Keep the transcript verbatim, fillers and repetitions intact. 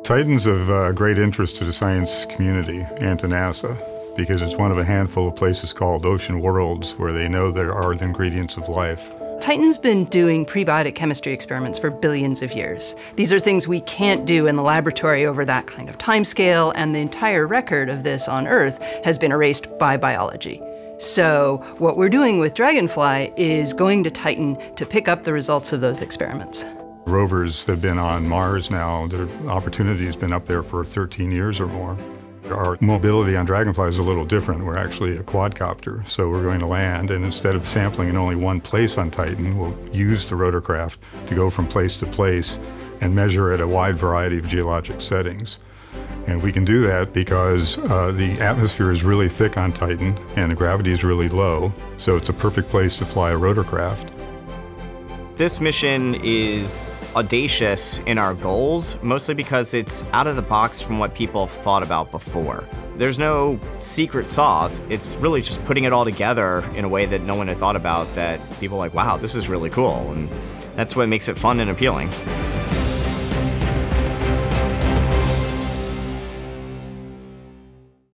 Titan's of uh, great interest to the science community and to NASA because it's one of a handful of places called ocean worlds where they know there are the ingredients of life. Titan's been doing prebiotic chemistry experiments for billions of years. These are things we can't do in the laboratory over that kind of timescale, and the entire record of this on Earth has been erased by biology. So what we're doing with Dragonfly is going to Titan to pick up the results of those experiments. Rovers have been on Mars now. Their opportunity has been up there for thirteen years or more. Our mobility on Dragonfly is a little different. We're actually a quadcopter, so we're going to land, and instead of sampling in only one place on Titan, we'll use the rotorcraft to go from place to place and measure at a wide variety of geologic settings. And we can do that because uh, the atmosphere is really thick on Titan and the gravity is really low, so it's a perfect place to fly a rotorcraft. This mission is audacious in our goals, mostly because it's out of the box from what people have thought about before. There's no secret sauce. It's really just putting it all together in a way that no one had thought about, that people are like, wow, this is really cool. And that's what makes it fun and appealing.